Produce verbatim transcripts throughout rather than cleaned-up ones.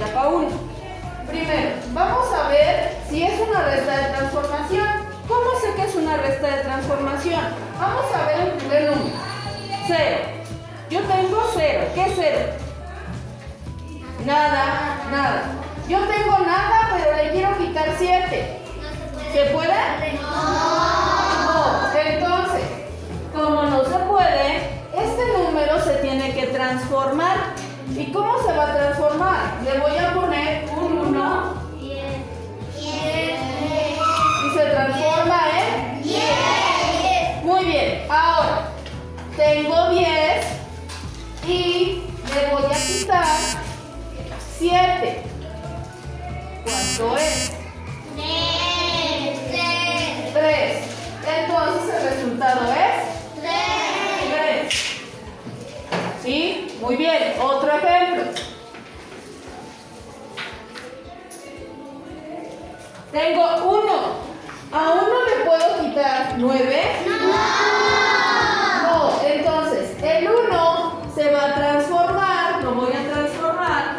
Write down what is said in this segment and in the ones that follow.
etapa uno. Primero, vamos a ver si es una resta de transformación. ¿Cómo sé que es una resta de transformación? Vamos a ver el primer número. cero. Yo tengo cero. ¿Qué es cero? Nada, nada. Yo tengo nada, pero le quiero quitar siete. ¿Se puede? No. Entonces, como no se puede, este número se tiene que transformar. ¿Y cómo se va a transformar? Le voy a poner un uno y se transforma en diez. Muy bien. Ahora, tengo diez y le voy a quitar siete. ¿Cuánto es? tres. Entonces el resultado es tres. ¿Sí? Muy bien. Otro ejemplo. Tengo uno. ¿A uno le puedo quitar nueve? No. No. Entonces el uno se va a transformar. Lo voy a transformar.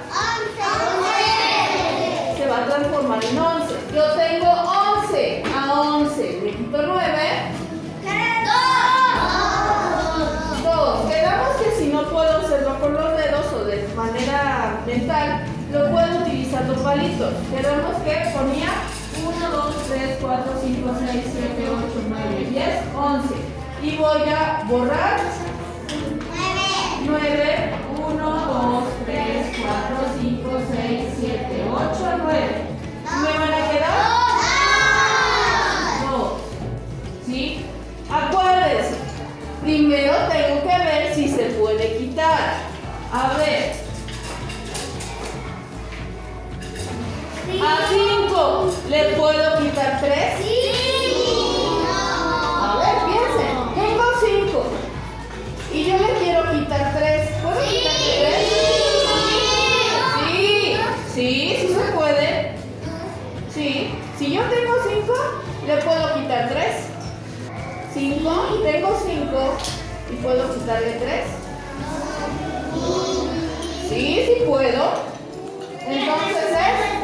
Se va a transformar en once. Yo tengo once. A once le quito nueve. dos. Quedamos que si no puedo hacerlo con los dedos o de manera mental, lo puedo utilizar los palitos. Quedamos que ponía uno, dos, tres, cuatro, cinco, seis, siete, ocho, nueve, diez, once. Y voy a borrar nueve. uno, dos, tres, cuatro, cinco, seis, siete, ocho, nueve. ¿Me van a quedar? dos. ¿Sí? Acuérdense, primero tengo que ver si se puede quitar. A ver. A cinco, ¿le puedo quitar tres? A ver, piensen. Tengo cinco. Y yo le quiero quitar tres. ¿Puedo quitarle tres? Sí, sí, sí se puede. Sí. Si yo tengo cinco, le puedo quitar tres. cinco, tengo cinco. ¿Y puedo quitarle tres? Sí, sí puedo. Entonces es...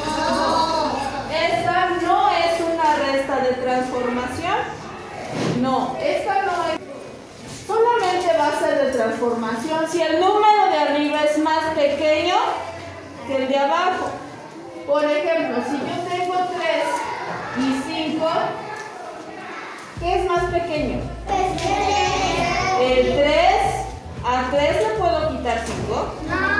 Esta no es una resta de transformación. No, esta no es. Solamente va a ser de transformación si el número de arriba es más pequeño que el de abajo. Por ejemplo, si yo tengo tres y cinco, ¿qué es más pequeño? El tres. ¿A tres le puedo quitar cinco?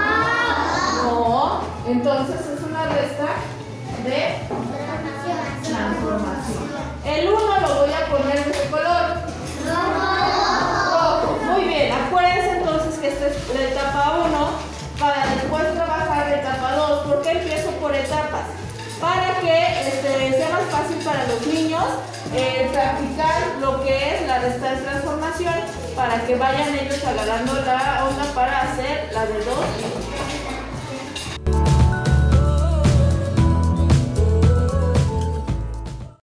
No. Entonces es una resta de transformación. El uno lo voy a poner de este color. Rojo. Muy bien. Acuérdense entonces que esta es la etapa uno para después trabajar la etapa dos. ¿Por qué empiezo por etapas? Para que este, sea más fácil para los niños eh, practicar lo que es la resta de transformación, para que vayan ellos agarrando la onda para hacer la de dos y